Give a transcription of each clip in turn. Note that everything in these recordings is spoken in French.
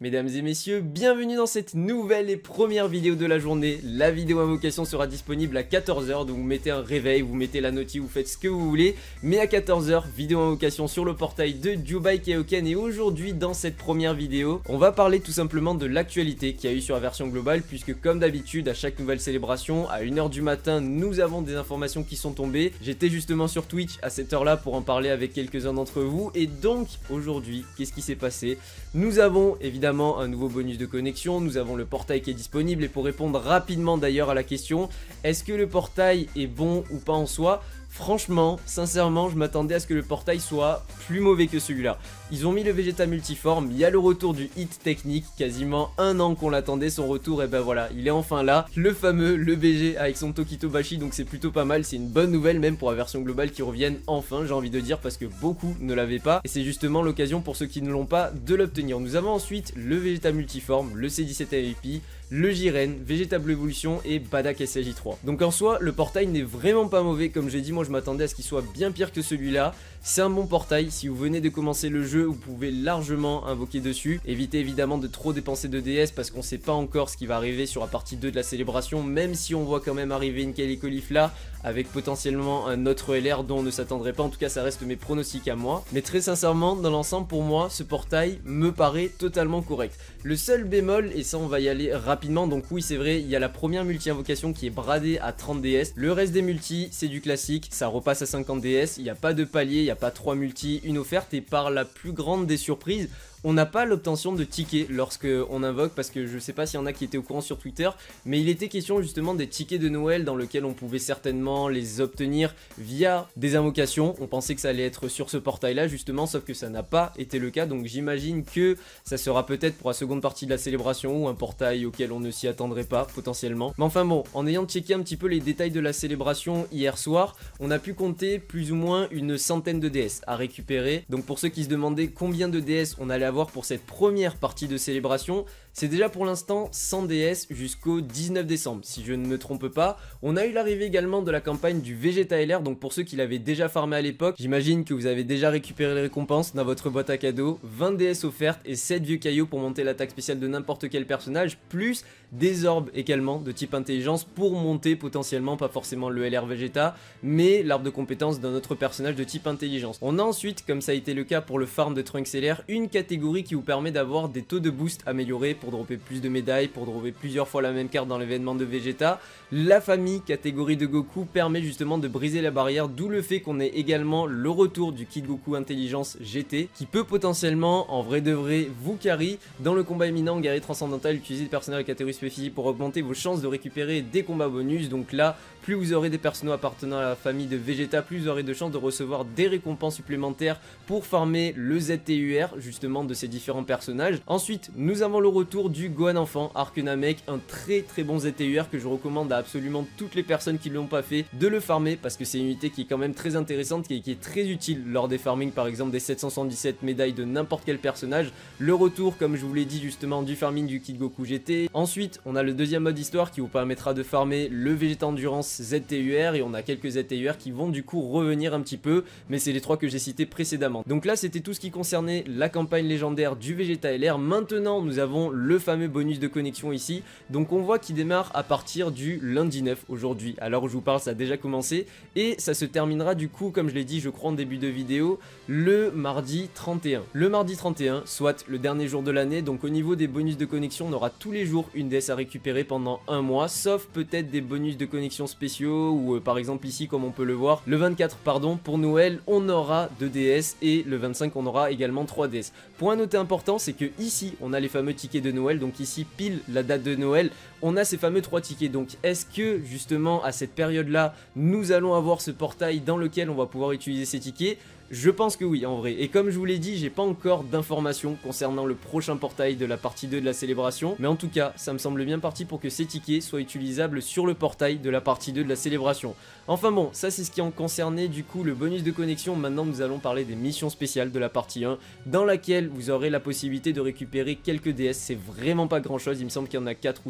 Mesdames et messieurs, bienvenue dans cette nouvelle et première vidéo de la journée. La vidéo invocation sera disponible à 14 h, donc vous mettez un réveil, vous mettez la notif, vous faites ce que vous voulez. Mais à 14 h, vidéo invocation sur le portail de Jubai Kaioken. Et aujourd'hui, dans cette première vidéo, on va parler tout simplement de l'actualité qu'il y a eu sur la version globale, puisque comme d'habitude, à chaque nouvelle célébration, à 1 h du matin, nous avons des informations qui sont tombées. J'étais justement sur Twitch à cette heure-là pour en parler avec quelques-uns d'entre vous. Et donc, aujourd'hui, qu'est-ce qui s'est passé? Nous avons évidemment un nouveau bonus de connexion, nous avons le portail qui est disponible. Et pour répondre rapidement d'ailleurs à la question, est-ce que le portail est bon ou pas en soi? Franchement, sincèrement, je m'attendais à ce que le portail soit plus mauvais que celui-là. Ils ont mis le Vegeta multiforme, il y a le retour du hit technique, quasiment 1 an qu'on l'attendait, son retour, et ben voilà, il est enfin là. Le fameux, le BG avec son Tokito Bashi, donc c'est plutôt pas mal, c'est une bonne nouvelle même pour la version globale qui revienne enfin, j'ai envie de dire, parce que beaucoup ne l'avaient pas. Et c'est justement l'occasion pour ceux qui ne l'ont pas de l'obtenir. Nous avons ensuite le Vegeta multiforme, le C17 MVP, le Jiren, Vegeta Blue Evolution et Badak SLJ3. Donc en soi, le portail n'est vraiment pas mauvais, comme j'ai dit, moi je m'attendais à ce qu'il soit bien pire que celui-là. C'est un bon portail, si vous venez de commencer le jeu, vous pouvez largement invoquer dessus. Évitez évidemment de trop dépenser de DS parce qu'on sait pas encore ce qui va arriver sur la partie 2 de la célébration, même si on voit quand même arriver une Calicolife là, avec potentiellement un autre LR dont on ne s'attendrait pas, en tout cas ça reste mes pronostics à moi. Mais très sincèrement, dans l'ensemble pour moi, ce portail me paraît totalement correct. Le seul bémol, et ça on va y aller rapidement, donc oui c'est vrai, il y a la première multi-invocation qui est bradée à 30 DS. Le reste des multis, c'est du classique, ça repasse à 50 DS, il n'y a pas de palier, il n'y a pas 3 multis, une offerte, et par la plus grande des surprises, on n'a pas l'obtention de tickets lorsque on invoque, parce que je sais pas s'il y en a qui étaient au courant sur Twitter, mais il était question justement des tickets de Noël dans lesquels on pouvait certainement les obtenir via des invocations. On pensait que ça allait être sur ce portail là justement, sauf que ça n'a pas été le cas, donc j'imagine que ça sera peut-être pour la seconde partie de la célébration ou un portail auquel on ne s'y attendrait pas potentiellement. Mais enfin bon, en ayant checké un petit peu les détails de la célébration hier soir, on a pu compter plus ou moins une centaine de DS à récupérer. Donc pour ceux qui se demandaient combien de DS on allait avoir pour cette première partie de célébration, c'est déjà pour l'instant 100 DS jusqu'au 19 décembre, si je ne me trompe pas. On a eu l'arrivée également de la campagne du Vegeta LR, donc pour ceux qui l'avaient déjà farmé à l'époque, j'imagine que vous avez déjà récupéré les récompenses dans votre boîte à cadeaux. 20 DS offertes et 7 vieux cailloux pour monter l'attaque spéciale de n'importe quel personnage, plus des orbes également de type intelligence pour monter potentiellement, pas forcément le LR Vegeta, mais l'arbre de compétences d'un autre personnage de type intelligence. On a ensuite, comme ça a été le cas pour le farm de Trunks LR, une catégorie qui vous permet d'avoir des taux de boost améliorés pour dropper plus de médailles, pour dropper plusieurs fois la même carte dans l'événement de Vegeta. La famille catégorie de Goku permet justement de briser la barrière, d'où le fait qu'on ait également le retour du Kid Goku Intelligence GT, qui peut potentiellement, en vrai de vrai, vous carry dans le combat éminent guerrier transcendantal. Utilisez des personnages de catégorie spécifique pour augmenter vos chances de récupérer des combats bonus. Donc là, plus vous aurez des personnages appartenant à la famille de Vegeta, plus vous aurez de chances de recevoir des récompenses supplémentaires pour farmer le ZTUR justement de ces différents personnages. Ensuite, nous avons le retour du Gohan Enfant, Arc Namek, un très bon ZTUR que je recommande à absolument toutes les personnes qui ne l'ont pas fait de le farmer, parce que c'est une unité qui est quand même très intéressante, qui est très utile lors des farmings, par exemple des 777 médailles de n'importe quel personnage. Le retour, comme je vous l'ai dit justement, du farming du Kid Goku GT. Ensuite, on a le deuxième mode histoire qui vous permettra de farmer le Vegeta Endurance ZTUR, et on a quelques ZTUR qui vont du coup revenir un petit peu, mais c'est les 3 que j'ai cités précédemment. Donc là, c'était tout ce qui concernait la campagne légendaire du Vegeta LR. Maintenant, nous avons le fameux bonus de connexion ici, donc on voit qu'il démarre à partir du lundi 9 aujourd'hui. À l'heure où je vous parle, ça a déjà commencé, et ça se terminera du coup, comme je l'ai dit, je crois en début de vidéo, le mardi 31. Le mardi 31, soit le dernier jour de l'année. Donc au niveau des bonus de connexion, on aura tous les jours une DS à récupérer pendant un mois, sauf peut-être des bonus de connexion spéciaux, ou par exemple ici, comme on peut le voir, le 24, pardon, pour Noël, on aura 2 DS, et le 25, on aura également 3 DS. Point noté important, c'est que ici, on a les fameux tickets de Noël, donc ici, pile la date de Noël, on a ces fameux 3 tickets. Donc est-ce que justement à cette période là nous allons avoir ce portail dans lequel on va pouvoir utiliser ces tickets? Je pense que oui en vrai, et comme je vous l'ai dit, j'ai pas encore d'informations concernant le prochain portail de la partie 2 de la célébration, mais en tout cas ça me semble bien parti pour que ces tickets soient utilisables sur le portail de la partie 2 de la célébration. Enfin bon, ça c'est ce qui en concernait du coup le bonus de connexion. Maintenant nous allons parler des missions spéciales de la partie 1, dans laquelle vous aurez la possibilité de récupérer quelques DS. C'est vraiment pas grand chose, il me semble qu'il y en a 4 ou 5, ouais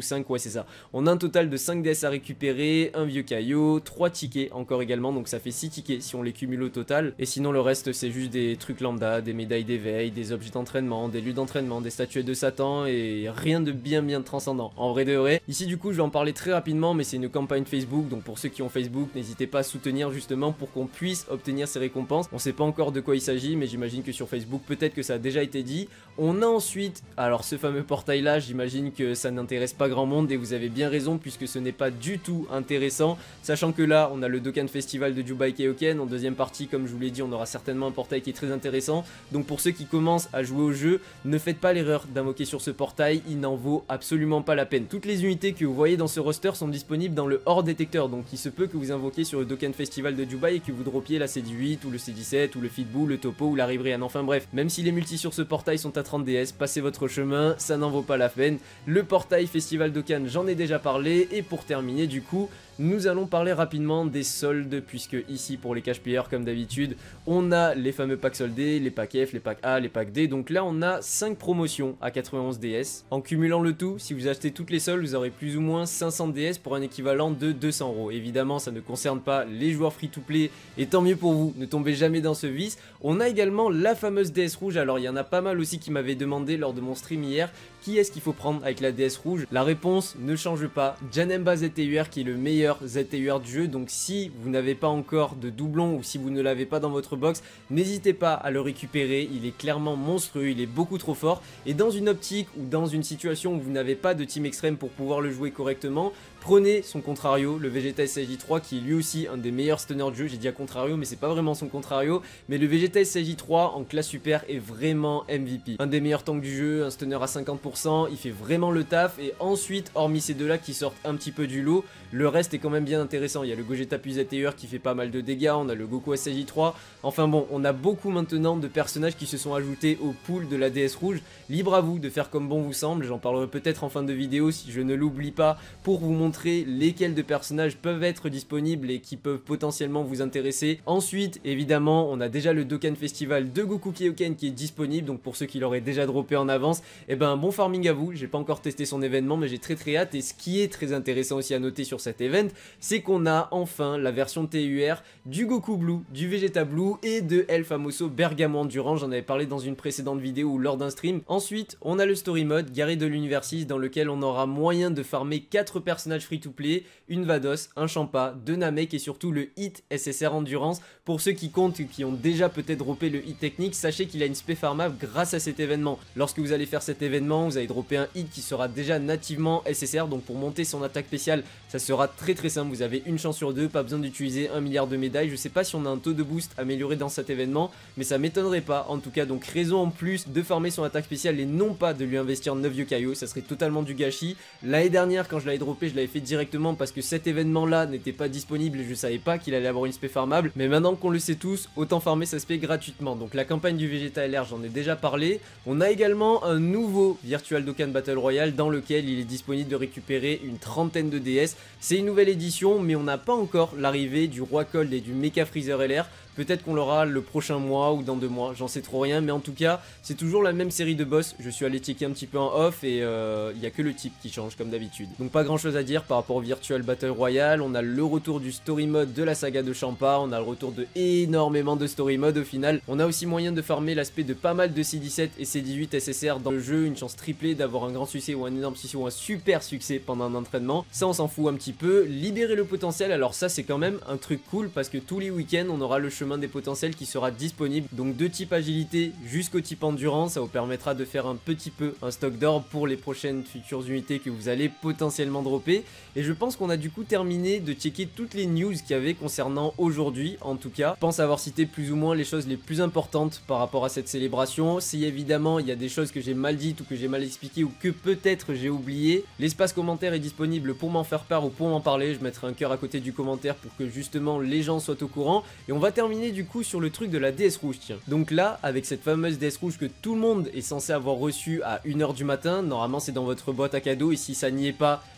c'est ça. On a un total de 5 DS à récupérer, un vieux caillot, 3 tickets encore également, donc ça fait 6 tickets si on les cumule au total. Et sinon le reste c'est juste des trucs lambda, des médailles d'éveil, des objets d'entraînement, des lieux d'entraînement, des statuettes de Satan et rien de bien transcendant. En vrai de vrai, ici du coup je vais en parler très rapidement, mais c'est une campagne Facebook, donc pour ceux qui ont Facebook, n'hésitez pas à soutenir justement pour qu'on puisse obtenir ces récompenses. On sait pas encore de quoi il s'agit, mais j'imagine que sur Facebook, peut-être que ça a déjà été dit. On a ensuite, alors ce fameux portail là, j'imagine que ça n'intéresse pas grand monde et vous avez bien raison puisque ce n'est pas du tout intéressant, sachant que là on a le Dokkan Festival de Jubai Kaioken, en deuxième partie comme je vous l'ai dit on aura certainement un portail qui est très intéressant, donc pour ceux qui commencent à jouer au jeu, ne faites pas l'erreur d'invoquer sur ce portail, il n'en vaut absolument pas la peine. Toutes les unités que vous voyez dans ce roster sont disponibles dans le hors détecteur, donc il se peut que vous invoquiez sur le Dokkan Festival de Jubai et que vous droppiez la C18 ou le C17 ou le Fitboo, le Topo ou la Ribrian, enfin bref, même si les multis sur ce portail sont à 30 DS, passez votre chemin, ça n'en vaut pas la peine. Le portail Festival Dokkan, j'en ai déjà parlé, et pour terminer du coup, nous allons parler rapidement des soldes, puisque ici pour les cash players comme d'habitude, on a les fameux packs soldés, les packs F, les packs A, les packs D, donc là on a 5 promotions à 91 DS. En cumulant le tout, si vous achetez toutes les soldes, vous aurez plus ou moins 500 DS pour un équivalent de 200 €. Évidemment ça ne concerne pas les joueurs free to play, et tant mieux pour vous, ne tombez jamais dans ce vice. On a également la fameuse DS rouge, alors il y en a pas mal aussi qui m'avaient demandé lors de mon stream hier, qui est-ce qu'il faut prendre avec la DS rouge? La réponse ne change pas, Janemba ZTUR qui est le meilleur ZTUR du jeu, donc si vous n'avez pas encore de doublon ou si vous ne l'avez pas dans votre box, n'hésitez pas à le récupérer, il est clairement monstrueux, il est beaucoup trop fort, et dans une optique ou dans une situation où vous n'avez pas de team extrême pour pouvoir le jouer correctement, prenez son contrario, le Vegeta SJ3 qui est lui aussi un des meilleurs stunners du jeu, j'ai dit à contrario mais c'est pas vraiment son contrario, mais le Vegeta SJ3 en classe super est vraiment MVP. Un des meilleurs tanks du jeu, un stunner à 50%, il fait vraiment le taf, et ensuite hormis ces deux là qui sortent un petit peu du lot, le reste est quand même bien intéressant. Il y a le Gogeta plus ZTUR qui fait pas mal de dégâts, on a le Goku SJ3, enfin bon, on a beaucoup maintenant de personnages qui se sont ajoutés au pool de la DS rouge, libre à vous de faire comme bon vous semble, j'en parlerai peut-être en fin de vidéo si je ne l'oublie pas pour vous montrer lesquels de personnages peuvent être disponibles et qui peuvent potentiellement vous intéresser. Ensuite évidemment on a déjà le Dokkan Festival de Goku Kaioken qui est disponible, donc pour ceux qui l'auraient déjà droppé en avance, et ben bon farming à vous, j'ai pas encore testé son événement mais j'ai très hâte, et ce qui est très intéressant aussi à noter sur cet event, c'est qu'on a enfin la version TUR du Goku Blue, du Vegeta Blue et de El Famoso Bergamo Endurance, j'en avais parlé dans une précédente vidéo ou lors d'un stream. Ensuite on a le story mode Gary de l'Univers 6 dans lequel on aura moyen de farmer 4 personnages free to play, une Vados, un Champa, 2 Namek et surtout le hit SSR Endurance. Pour ceux qui comptent ou qui ont déjà peut-être droppé le hit technique, sachez qu'il a une spé farmable grâce à cet événement. Lorsque vous allez faire cet événement, vous allez dropper un hit qui sera déjà nativement SSR, donc pour monter son attaque spéciale, ça sera très simple, vous avez une chance sur deux, pas besoin d'utiliser 1 milliard de médailles. Je sais pas si on a un taux de boost amélioré dans cet événement, mais ça m'étonnerait pas en tout cas, donc raison en plus de farmer son attaque spéciale et non pas de lui investir 9 vieux caillots, ça serait totalement du gâchis. L'année dernière quand je l'avais droppé, je l'avais fait directement parce que cet événement là n'était pas disponible et je savais pas qu'il allait avoir une spé farmable, mais maintenant qu'on le sait tous, autant farmer sa spé gratuitement. Donc la campagne du Vegeta LR, j'en ai déjà parlé. On a également un nouveau Virtual Dokkan Battle Royale dans lequel il est disponible de récupérer une trentaine de DS. C'est une nouvelle édition mais on n'a pas encore l'arrivée du Roi Cold et du Mecha Freezer LR. Peut-être qu'on l'aura le prochain mois ou dans 2 mois, j'en sais trop rien, mais en tout cas, c'est toujours la même série de boss. Je suis allé checker un petit peu en off et il n'y a que le type qui change comme d'habitude. Donc pas grand chose à dire par rapport au Virtual Battle Royale. On a le retour du story mode de la saga de Champa, on a le retour de énormément de story mode au final. On a aussi moyen de farmer l'aspect de pas mal de C17 et C18 SSR dans le jeu, une chance triplée d'avoir un grand succès ou un énorme succès ou un super succès pendant un entraînement. Ça on s'en fout un petit peu. Libérer le potentiel, alors ça c'est quand même un truc cool parce que tous les week-ends on aura le chemin des potentiels qui sera disponible, donc de type agilité jusqu'au type endurance, ça vous permettra de faire un petit peu un stock d'or pour les prochaines futures unités que vous allez potentiellement dropper. Et je pense qu'on a du coup terminé de checker toutes les news qu'il y avait concernant aujourd'hui. En tout cas, je pense avoir cité plus ou moins les choses les plus importantes par rapport à cette célébration. Si évidemment il y a des choses que j'ai mal dites ou que j'ai mal expliquées ou que peut-être j'ai oublié, l'espace commentaire est disponible pour m'en faire part ou pour m'en parler. Je mettrai un cœur à côté du commentaire pour que justement les gens soient au courant. Et on va terminer du coup sur le truc de la DS rouge, tiens. Donc là, avec cette fameuse DS rouge que tout le monde est censé avoir reçue à 1 h du matin, normalement c'est dans votre boîte à cadeaux et si ça n'y est pas,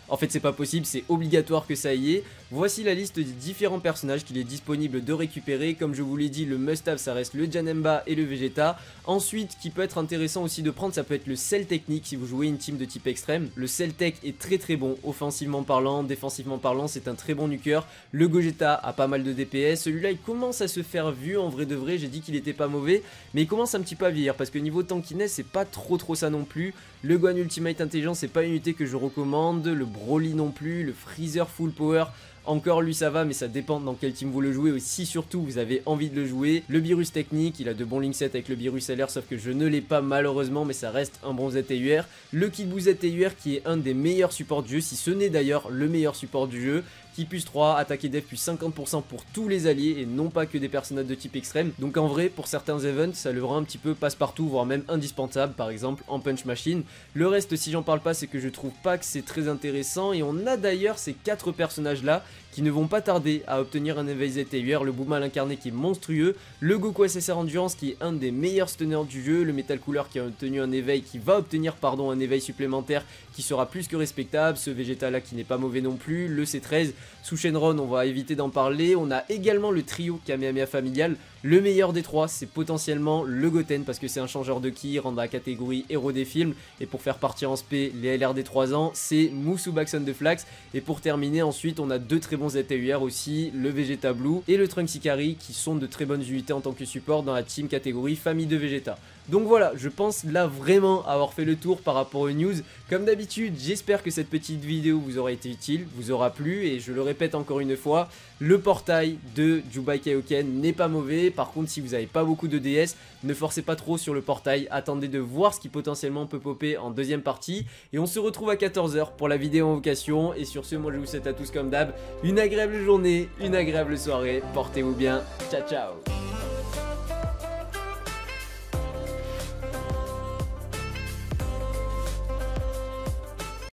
En fait c'est pas possible, c'est obligatoire que ça y est. Voici la liste des différents personnages qu'il est disponible de récupérer. Comme je vous l'ai dit, le must-have ça reste le Janemba et le Vegeta. Ensuite, qui peut être intéressant aussi de prendre, ça peut être le Cell technique si vous jouez une team de type extrême. Le Cell Tech est très bon, offensivement parlant, défensivement parlant, c'est un très bon nuker. Le Gogeta a pas mal de DPS, celui-là il commence à se faire vu en vrai de vrai, j'ai dit qu'il était pas mauvais, mais il commence un petit peu à vieillir parce que niveau tankiness c'est pas trop ça non plus. Le Gohan Ultimate Intelligence c'est pas une unité que je recommande, le Broly non plus, le Freezer Full Power. Encore lui ça va, mais ça dépend dans quel team vous le jouez, aussi surtout vous avez envie de le jouer. Le Beerus technique, il a de bons link sets avec le Beerus LR, sauf que je ne l'ai pas malheureusement, mais ça reste un bon ZTUR. Le Kid Buu ZTUR qui est un des meilleurs supports du jeu, si ce n'est d'ailleurs le meilleur support du jeu. Qui plus 3, attaque et def plus 50% pour tous les alliés et non pas que des personnages de type extrême. Donc en vrai, pour certains events, ça le rend un petit peu passe-partout, voire même indispensable, par exemple en Punch Machine. Le reste, si j'en parle pas, c'est que je trouve pas que c'est très intéressant. Et on a d'ailleurs ces 4 personnages-là qui ne vont pas tarder à obtenir un éveil ZTUR. Le Boomal incarné qui est monstrueux, le Goku SSR Endurance qui est un des meilleurs stunners du jeu, le Metal Cooler qui a obtenu un éveil, qui va obtenir pardon un éveil supplémentaire qui sera plus que respectable, ce Vegeta là qui n'est pas mauvais non plus, le C13, sous Shenron on va éviter d'en parler, on a également le trio Kamehameha familial, le meilleur des 3 c'est potentiellement le Goten parce que c'est un changeur de ki, rendre la catégorie héros des films, et pour faire partir en SP les LR des 3 ans c'est Musubaxon de Flax, et pour terminer ensuite on a 2 très bons ZTUR aussi, le Vegeta Blue et le Trunks Ikari qui sont de très bonnes unités en tant que support dans la team catégorie famille de Vegeta. Donc voilà, je pense là vraiment avoir fait le tour par rapport aux news. Comme d'habitude, j'espère que cette petite vidéo vous aura été utile, vous aura plu, et je le répète encore une fois, le portail de Jubai Kaioken n'est pas mauvais. Par contre, si vous n'avez pas beaucoup de DS, ne forcez pas trop sur le portail, attendez de voir ce qui potentiellement peut popper en deuxième partie. Et on se retrouve à 14 h pour la vidéo invocation. Et sur ce, moi je vous souhaite à tous comme d'hab une agréable journée, une agréable soirée, portez-vous bien, ciao ciao.